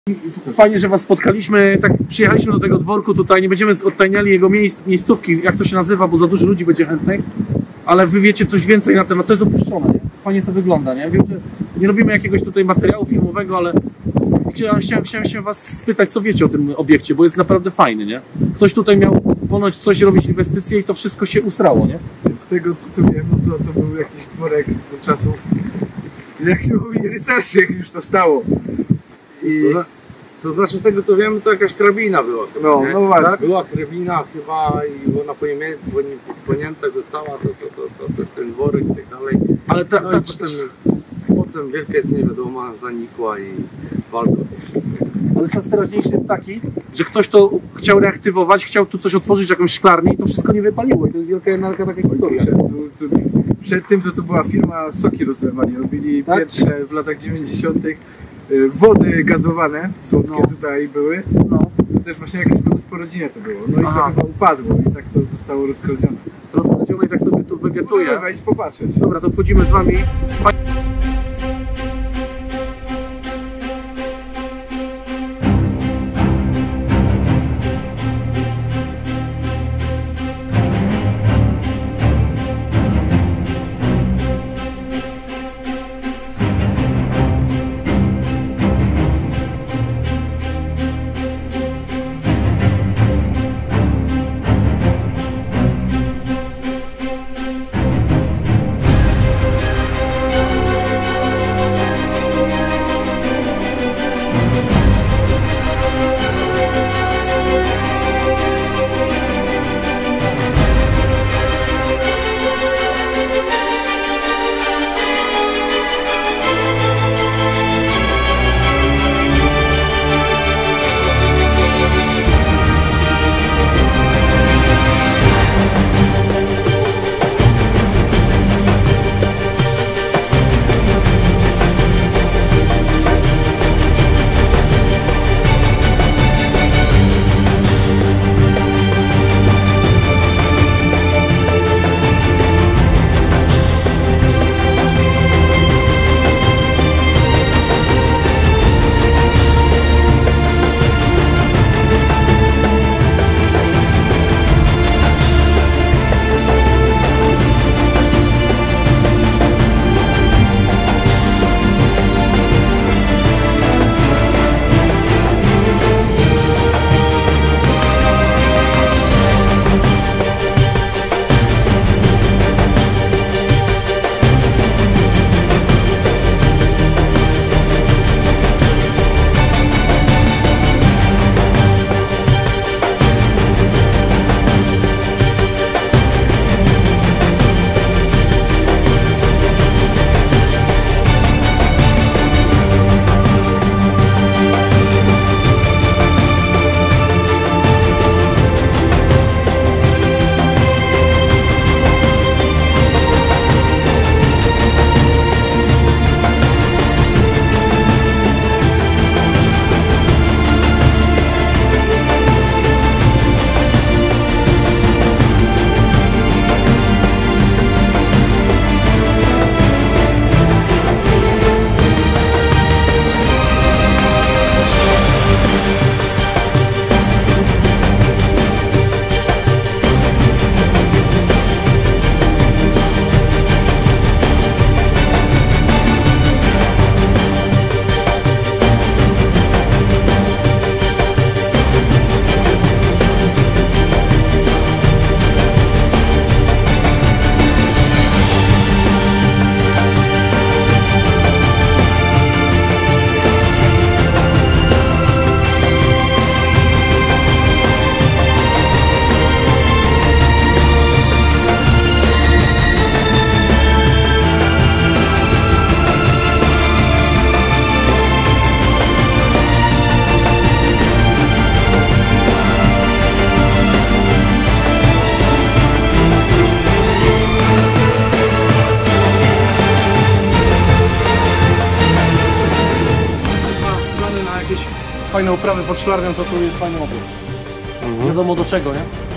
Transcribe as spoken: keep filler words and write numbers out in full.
Fajnie, że was spotkaliśmy. Tak przyjechaliśmy do tego dworku tutaj. Nie będziemy odtajniali jego miejsc, miejscówki, jak to się nazywa, bo za dużo ludzi będzie chętnych. Ale wy wiecie coś więcej na temat. To jest opuszczone, nie? Fajnie to wygląda, nie? Wiem, że nie robimy jakiegoś tutaj materiału filmowego, ale chciałem, chciałem, chciałem się was spytać, co wiecie o tym obiekcie, bo jest naprawdę fajny, nie? Ktoś tutaj miał ponoć coś robić, inwestycje i to wszystko się usrało, nie? Z tego co tu wiem, no to, to był jakiś dworek za czasów, jak się mówi, rycerskich już to stało. I... To, to znaczy, z tego co wiem, to jakaś krabina była. No, no właśnie. Tak? Była krabina chyba i ona po, Niemie po, po Niemcach została, to, to, to, to, to, ten dworek i tak dalej. Ale ta, no ta... i potem, potem Wielkiec niewiadoma zanikła i walka. Ale czas teraźniejszy jest taki, że ktoś to chciał reaktywować, chciał tu coś otworzyć, jakąś szklarnię i to wszystko nie wypaliło. I to jest wielka jedna taka historia. Przed, tu, tu, przed tym to, to była firma Soki rozlewali. Robili tak? pierwsze w latach dziewięćdziesiątych wody gazowane, słodkie no. tutaj były. No. To też właśnie jakaś po rodzinie to było. No i Aha. to chyba upadło i tak to zostało rozkradzione. Rozkradzione i tak sobie tu wegetuje. No, wejść popatrzeć. Dobra, to wchodzimy z wami. Fajne uprawy pod szklarnią, to tu jest fajny obiekt. Mhm. Wiadomo do czego, nie?